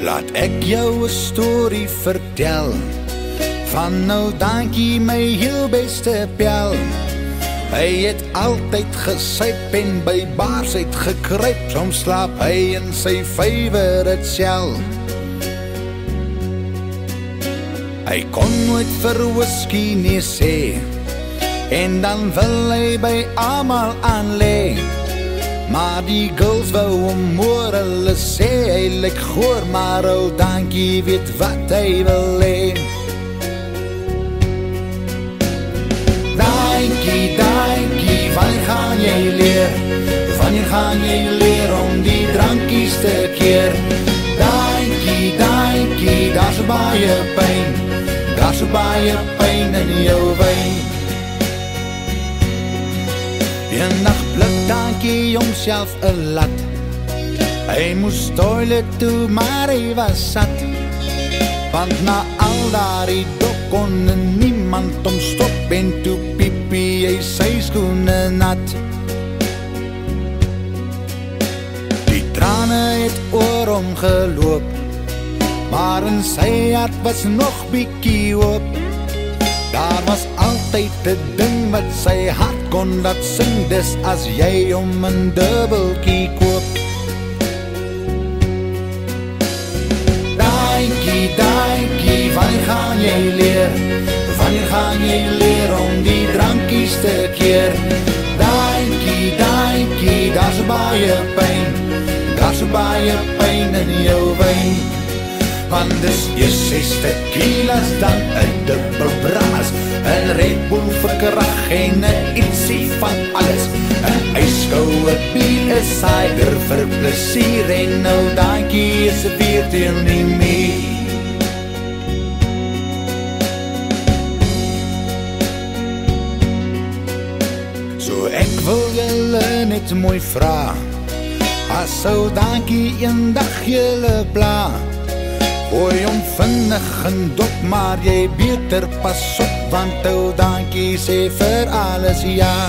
Laat ek jou 'n storie vertel van nou dankie my heel beste pel. Hy het altyd gesuip en by bars uit gekruip, soms slaap hy in sy favourite cel. Hy kon nooit vir whisky nie sê, en dan wil hy by almal aan lê. Maar die girls wou hom hoor, hulle sê hy lyk goor, maar ou dankie weet wat hy wil hê. Dankie, dankie, wanneer gaan jy leer? Wanneer gaan jy leer om die drankies te keer? Dankie, dankie, daar's baie pyn, daar's baie pyn in jou wyn. Eendag blik dankie homself 'n lat. Hy moes toilet toe, maar hy was zat. Want na al daardie dop kon niemand hom stop, en toe piepie hy sy skoene nat. Die trane het oor hom geloop, maar in sy hart was nog bietjie hoop. Daar was altyd 'n ding wat sy hart kon laat sing, dis as jy hom 'n dubbeltjie koop. Dankie, dankie, wanneer gaan jy leer? Wanneer gaan jy leer om die drankies te keer? Dankie, dankie, daar's baie pyn, daar's baie pyn in jou wyn. Want dis jy 6 tequilas, dan 'n dubbel braas, 'n Red Bull vir krag en 'n ietsie van alles. 'n Ijskoue bier, 'n cider vir plesier, en nou dankie is weer deel nie meer. So ek wil julle net mooi vra, as sou dankie eendag julle pla, gooi hom vinnig in dop, maar jy beter pas op, want ou dankie sê vir alles ja.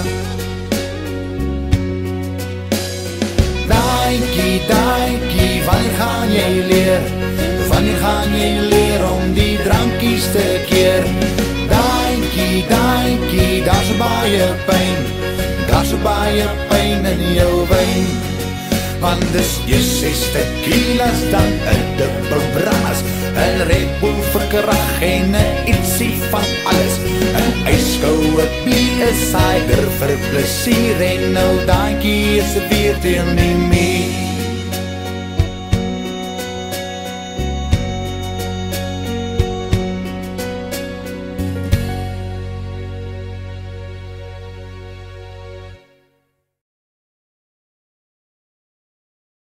Dankie, dankie, wanneer gaan jy leer? Wanneer gaan jy leer om die drankies te keer? Dankie, dankie, daar's baie pyn, daar's baie pyn in jou wyn. Want dis jy 6 tequilas, dan 'n dubbel braas, 'n Red Bull vir krag en 'n ietsie van alles. 'n Ijskoue bier, 'n cider vir plesier, en nou dankie is weer deel nie meer.